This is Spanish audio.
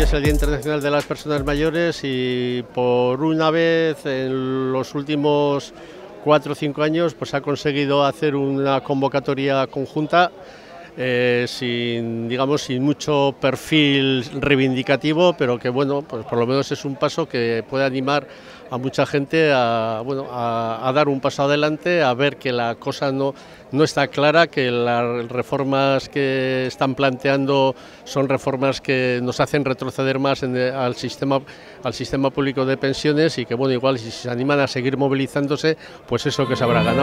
es el Día Internacional de las Personas Mayores y por una vez en los últimos 4 o 5 años pues ha conseguido hacer una convocatoria conjunta sin mucho perfil reivindicativo, pero que bueno, pues por lo menos es un paso que puede animar a mucha gente a dar un paso adelante, a ver que la cosa no está clara, que las reformas que están planteando son reformas que nos hacen retroceder más al sistema público de pensiones y que bueno, igual si se animan a seguir movilizándose, pues eso que se habrá ganado.